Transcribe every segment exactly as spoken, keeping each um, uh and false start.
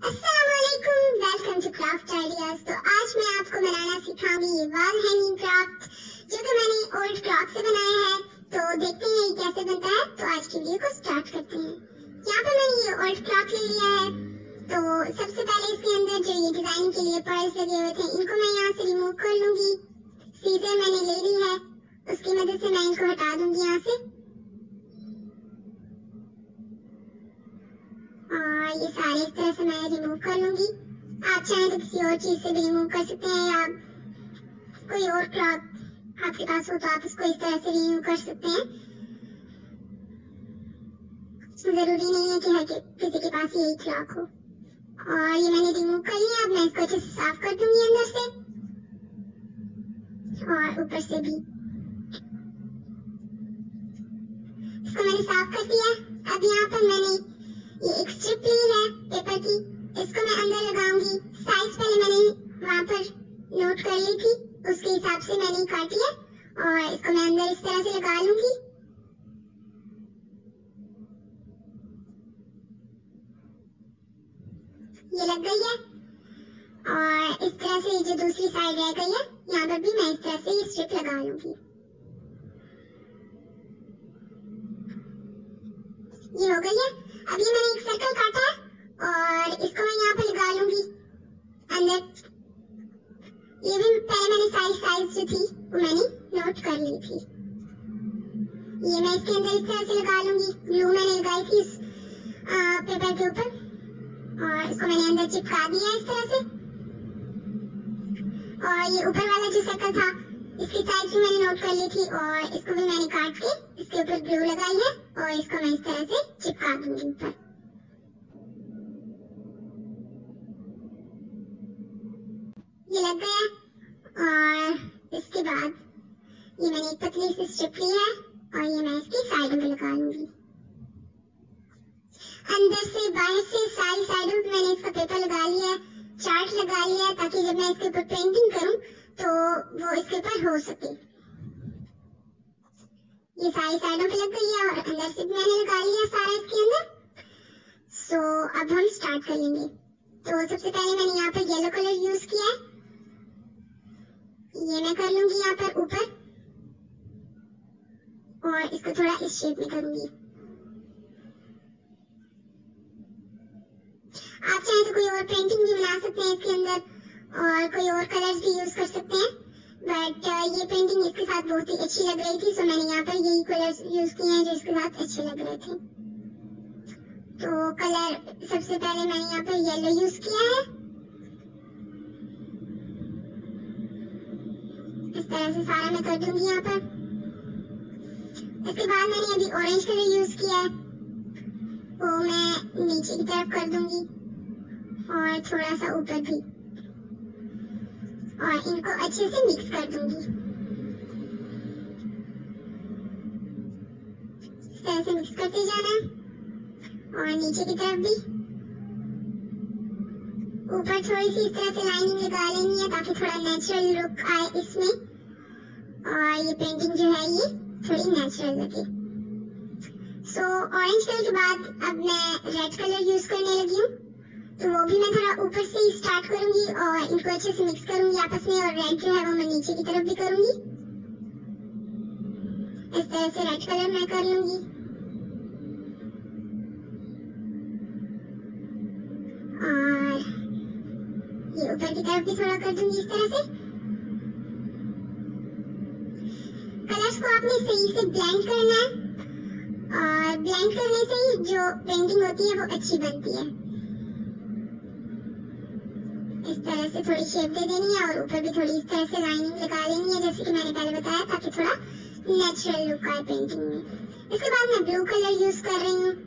अस्सलामुअलैकुम, welcome to craft ideas. तो आज मैं आपको बनाना सिखाऊंगी ये वॉल हैंगिंग क्राफ्ट, जो कि मैंने ओल्ड क्लॉथ से बनाया है। तो देखते हैं ये कैसे बनता है। तो आज की वीडियो को स्टार्ट करते हैं। यहाँ पर मैंने ये ओल्ड क्लॉथ ले लिया है। तो सबसे पहले इसके अंदर जो ये डिजाइनिंग के लिए पर्ल्स लगे हुए थे, इनको मैं यहाँ से रिमूव कर लूंगी। सीजर मैंने ले ली है, उसकी मदद से मैं इनको हटा दूंगी यहाँ से। और ये सारे इस तरह से मैं रिमूव कर लूंगी। आप चाहें तो किसी और चीज से भी रिमूव कर सकते हैं, या कोई और क्लॉथ आपके पास हो तो आप इसको इस तरह से रिमूव कर सकते हैं। जरूरी नहीं है कि हर किसी के पास यही क्लॉथ हो। और ये मैंने रिमूव कर लिया। अब मैं इसको अच्छे से साफ कर दूंगी अंदर से और ऊपर से भी। इसको मैंने साफ कर दिया। अब यहाँ पर मैंने ये एक स्ट्रिप ली है पेपर की, इसको मैं अंदर लगाऊंगी। साइज पहले मैंने वहां पर नोट कर ली थी, उसके हिसाब से मैंने काट लिया और इसको मैं अंदर इस तरह से लगा लूंगी। ये लग गई है। और इस तरह से जो दूसरी साइड रह गई है, यहाँ पर भी मैं इस तरह से ये स्ट्रिप लगा लूंगी। ये हो गई है। अब ये मैंने एक सर्कल काटा है और इसको मैं यहाँ पे लगा लूंगी अंदर। ये भी पहले मैंने साइज साइज जो थी वो मैंने नोट कर ली थी। ये मैं इसके अंदर इस तरह से लगा लूंगी। ग्लू मैंने लगाई थी इस आ, पेपर के ऊपर और इसको मैंने अंदर चिपका दिया इस तरह से। और ये ऊपर वाला जो सर्कल था, इसकी साइज भी मैंने नोट कर ली थी और इसको भी मैंने काट के इसके ऊपर ग्लू लगाई है और इसको मैं इस तरह से चिपका दूंगी ऊपर। ये लग गया। और इसके बाद ये मैंने एक पतली सी स्ट्रिप ली है और ये मैं इसकी साइडों पे लगा लूंगी। अंदर से बाहर से सारी साइडों पे मैंने इसका पेपर लगा लिया है, चार्ट लगा लिया है, ताकि जब मैं इसके ऊपर पेंटिंग करूं तो वो इसके ऊपर हो सके। ये सारी साइडों पे लग गई है और अंदर से भी मैंने लगा लिया सारा इसके अंदर। सो अब हम स्टार्ट कर लेंगे। तो सबसे पहले मैंने यहाँ पर येलो कलर यूज किया है। ये मैं कर लूंगी यहाँ पर ऊपर और इसको थोड़ा इस शेप में करूंगी। आप चाहें तो कोई और पेंटिंग भी बना सकते हैं इसके अंदर और कोई और कलर्स भी यूज कर सकते हैं, बट ये पेंटिंग इसके साथ बहुत ही अच्छी लग रही थी, सो मैंने यहाँ पर यही कलर्स यूज किए हैं जो इसके साथ अच्छे लग रहे थे। तो कलर सबसे पहले मैंने यहाँ पर येलो यूज किया है। इस तरह से सारा मैं कर दूंगी यहाँ पर। इसके बाद मैंने अभी ऑरेंज कलर यूज किया है, वो मैं नीचे की तरफ कर दूंगी और थोड़ा सा ऊपर भी, और इनको अच्छे से मिक्स कर दूंगी। इस तरह से मिक्स करते जाना और नीचे की तरफ भी। ऊपर थोड़ी सी इस तरह से लाइनिंग लगा लेनी है ताकि थोड़ा नेचुरल लुक आए इसमें और ये पेंटिंग जो है ये थोड़ी नेचुरल लगे। सो ऑरेंज कलर के बाद अब मैं रेड कलर यूज करने लगी हूँ। तो वो भी मैं थोड़ा ऊपर से ही स्टार्ट करूंगी और इनको अच्छे से मिक्स करूंगी आपस में, और रेड जो है वो मैं नीचे की तरफ भी करूंगी। इस तरह से रेड कलर मैं कर लूंगी और ये ऊपर की तरफ भी थोड़ा कर दूंगी इस तरह से। कलर्स को आपने सही से ब्लेंड करना है और ब्लेंड करने से ही जो पेंटिंग होती है वो अच्छी बनती है। इस तरह से थोड़ी शेप दे देनी है और ऊपर भी थोड़ी इस तरह से लाइनिंग लगा लेनी है, जैसे कि मैंने पहले बताया, ताकि थोड़ा नेचुरल लुक आए पेंटिंग में। इसके बाद मैं ब्लू कलर यूज कर रही हूँ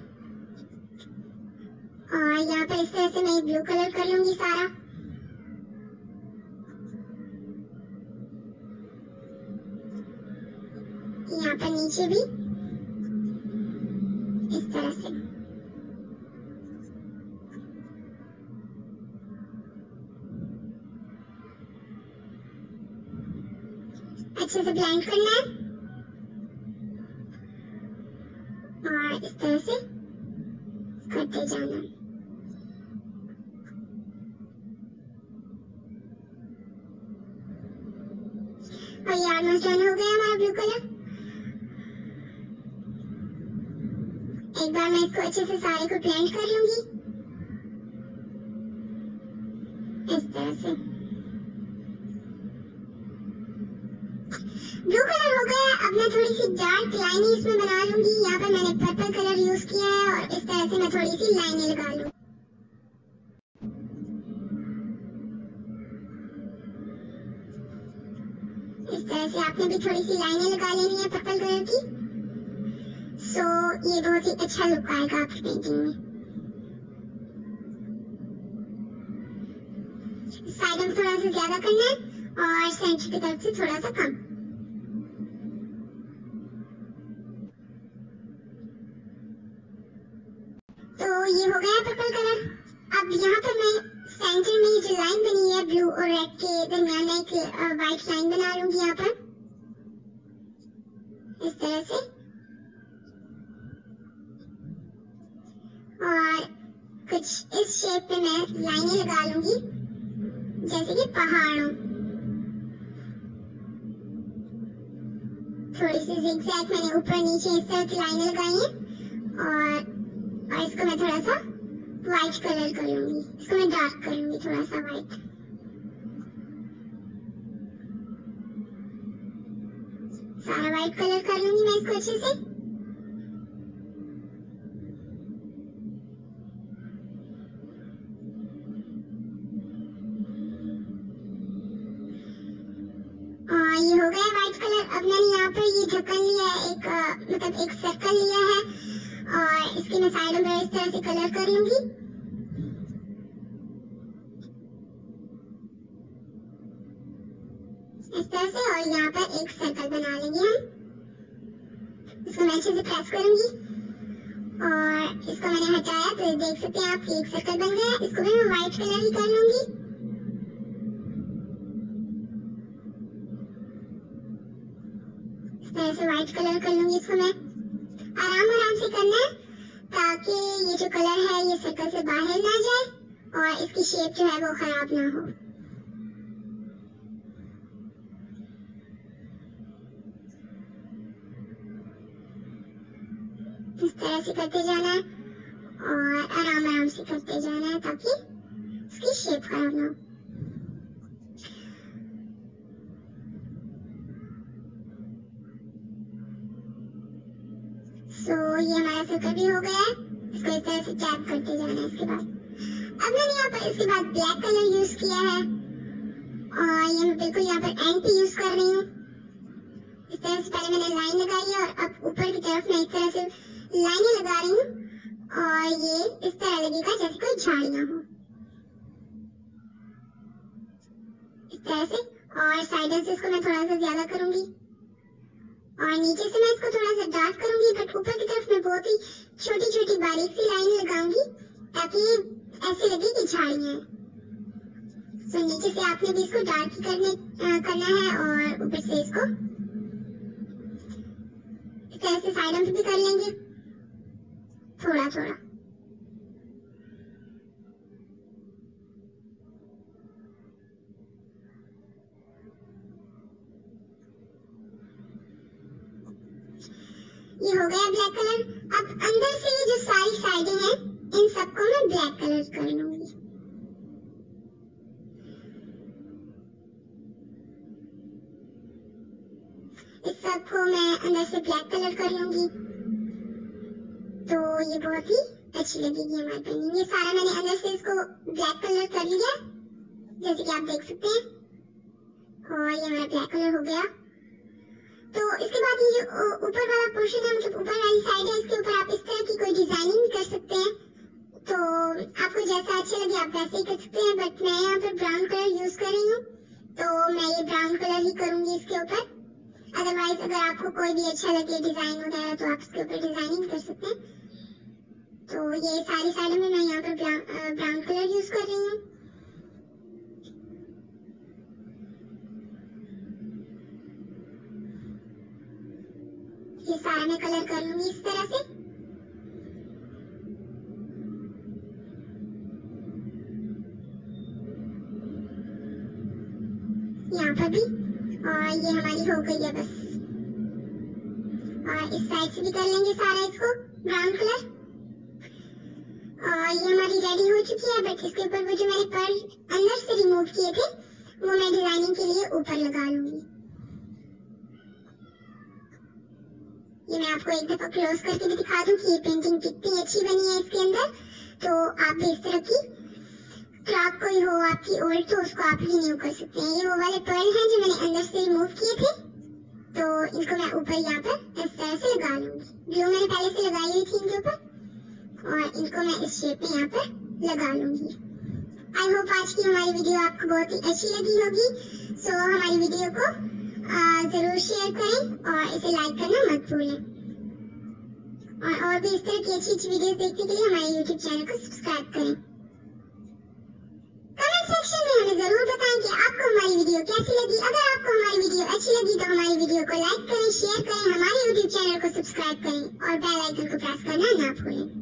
और यहाँ पर इस तरह से मैं ब्लू कलर कर लूंगी सारा। यहाँ पर नीचे भी इस तरह से। अच्छे से ब्लेंड करना है और इस तरह से करते जाना। और ये ऑलमोस्ट डन हो गया हमारा ब्लू कलर। एक बार मैं इसको अच्छे से सारे को ब्लेंड कर लूंगी इस तरह से। ब्लू कलर हो गया। अब मैं थोड़ी सी डार्क लाइनें इसमें बना लूंगी। यहाँ पर मैंने पर्पल कलर यूज किया है और इस तरह से मैं थोड़ी सी लाइनें लगा लूंगी। इस तरह से आपने भी थोड़ी सी लाइनें लगा लेनी है पर्पल कलर की। सो ये बहुत ही अच्छा लुक आएगा आपकी पेंटिंग में। साइड में थोड़ा सा ज्यादा करना है और सेंटर की तरफ से थोड़ा सा कम। तो ये हो गया पर्पल कलर। अब यहाँ पर मैं सेंटर में जो लाइन बनी है ब्लू और रेड के दरमियान में एक व्हाइट लाइन बना लूंगी यहाँ पर इस तरह से। और कुछ इस शेप पे मैं लाइनें लगा लूंगी जैसे कि पहाड़ों। थोड़ी सी जिगजैग मैंने ऊपर नीचे इस तरह की लाइनें लगाई हैं और और इसको मैं थोड़ा सा व्हाइट कलर कर लूंगी। इसको मैं डार्क कर लूंगी थोड़ा सा व्हाइट। सारा व्हाइट कलर कर लूंगी मैं इसको अच्छे से। और ये हो गया व्हाइट कलर। अब मैंने यहाँ पर ये ढक्कन लिया है, एक आ, मतलब एक सर्कल लिया है और इसके मैं साइडों में इस तरह से कलर कर लूंगी। इस तरह से। और यहाँ पर एक सर्कल बना लेंगे हम। इसको मैं अच्छे से प्रेस करूंगी और इसको मैंने हटाया तो देख सकते हैं आप कि एक सर्कल बन गया। इसको भी मैं व्हाइट कलर ही कर लूंगी। इस तरह से व्हाइट कलर कर लूंगी इसको मैं। आराम आराम से करना है ताकि ये जो कलर है ये सर्कल से बाहर ना जाए और इसकी शेप जो है वो खराब ना हो। इस तरह से करते जाना है और आराम आराम से करते जाना है ताकि इसकी शेप खराब ना हो। सो so, ये हमारा सर्कल भी हो गया है। इसको इस तरह से टैप करते जाना है। इसके बाद अब मैंने यहाँ पर इसके बाद ब्लैक कलर यूज किया है और ये मैं बिल्कुल यहाँ पर एंड पे यूज कर रही हूँ। इस तरह से पहले मैंने लाइन लगाई है और अब ऊपर की तरफ मैं इस तरह से लाइनें लगा रही हूँ और ये इस तरह लगेगा जैसे कोई झाड़ियां हो इस तरह से। और साइडों से इसको मैं थोड़ा सा ज्यादा करूंगी और नीचे से मैं इसको थोड़ा सा डार्क करूंगी, बट ऊपर की तरफ मैं बहुत ही छोटी छोटी बारीक सी लाइन लगाऊंगी ताकि ऐसे लगे कि झाड़ियां हैं। तो नीचे से आपने भी इसको डार्क ही करने आ, करना है और ऊपर से इसको इस तरह से साइडों से भी कर लेंगे थोड़ा थोड़ा। ये हो गया ब्लैक कलर। अब अंदर से ये जो सारी साइडें हैं इन सबको मैं ब्लैक कलर कर लूंगी। इस सबको मैं अंदर से ब्लैक कलर कर लूंगी तो ये बहुत ही अच्छी लगेगी हमारी पेंटिंग। ये सारा मैंने अंदर से इसको ब्लैक कलर कर लिया जैसे कि आप देख सकते हैं और ये हमारा ब्लैक कलर हो गया। तो इसके बाद ये जो ऊपर वाला पोर्शन है मतलब ऊपर वाली साइड है इसके ऊपर आप इस तरह की कोई डिजाइनिंग कर सकते हैं। तो आपको जैसा अच्छा लगे आप वैसे ही कर सकते हैं, बट मैं यहाँ पर ब्राउन कलर यूज कर रही हूँ तो मैं ये ब्राउन कलर ही करूंगी इसके ऊपर। अदरवाइज अगर आपको कोई भी अच्छा लगे डिजाइन वगैरह तो आप इसके ऊपर डिजाइनिंग कर सकते हैं। तो ये सारी साइड में मैं यहाँ पर ब्राउन कलर यूज कर रही हूँ। ये सारा मैं कलर कर लूंगी इस तरह से। यहाँ पर भी और ये हमारी हो गई है बस। और इस साइड से भी कर लेंगे सारा इसको ब्राउन कलर। और ये हमारी रेडी हो चुकी है, बट इसके ऊपर वो जो मैंने पर्ल अंदर से रिमूव किए थे वो मैं डिजाइनिंग के लिए ऊपर लगा लूंगी। ये मैं आपको एक दफा क्लोज करके भी दिखा दूं कि ये पेंटिंग कितनी अच्छी बनी है इसके अंदर। तो आप भी इस तरह की क्राफ्ट कोई हो आपकी ओल्ड तो उसको आप रिन्यू कर सकते हैं। ये वो वाले पर्ल हैं जो मैंने अंदर से रिमूव किए थे, तो इनको मैं ऊपर यहाँ पर इस तरह से लगा लूंगी। ग्लू मैंने पहले से लगाई हुई थी इनके ऊपर, और इनको मैं इस शेप में यहाँ पर लगा लूंगी। आई होप आज की हमारी वीडियो आपको बहुत ही अच्छी लगी होगी। सो हमारी वीडियो को आ, जरूर शेयर करें और इसे लाइक करना मत भूलें। और, और भी इस तरह की अच्छी अच्छी वीडियोस देखने के लिए हमारे यूट्यूब चैनल को सब्सक्राइब करें। कमेंट सेक्शन में हमें जरूर बताएं कि आपको हमारी वीडियो कैसी लगी। अगर आपको हमारी वीडियो अच्छी लगी तो हमारी वीडियो को लाइक करें, शेयर करें, हमारे यूट्यूब चैनल को सब्सक्राइब करें और बेल आइकन को प्रेस करना ना भूलें।